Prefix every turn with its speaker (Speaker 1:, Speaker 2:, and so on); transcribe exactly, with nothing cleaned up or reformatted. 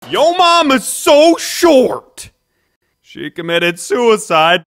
Speaker 1: Yo mom is so short. She committed suicide